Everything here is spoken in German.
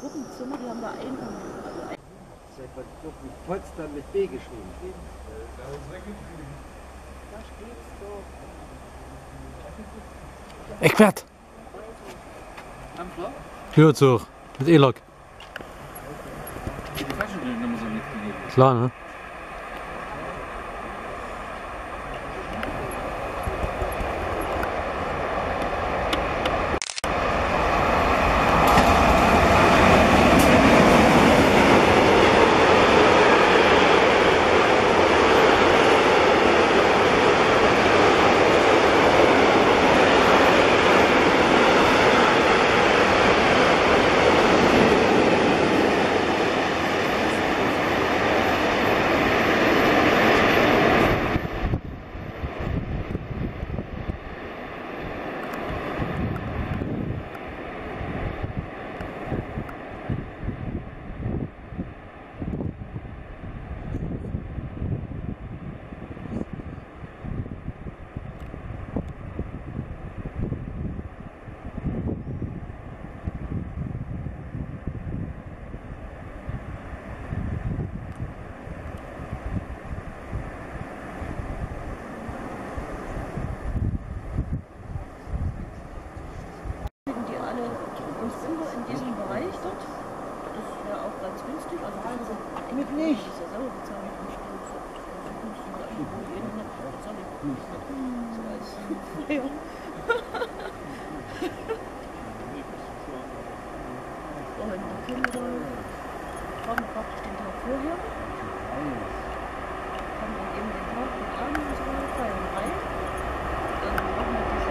Gruppenzimmer, die haben da einen. Potsdam mit B geschrieben. Da steht's so. Eckbert! Am Flur? Hürzug, mit E-Log. Die Flaschennummer so mitgegeben. Klar, ne? In diesem Bereich dort, das wäre auch ganz günstig. Also Mit nicht. das ist ja selber bezahlen, nicht so günstig, wo jeden noch bezahlen. So als ja. Und dann können wir kommen praktisch den Tag vorher, kommen dann eben den Tag mit an und so feiern rein. Dann machen wir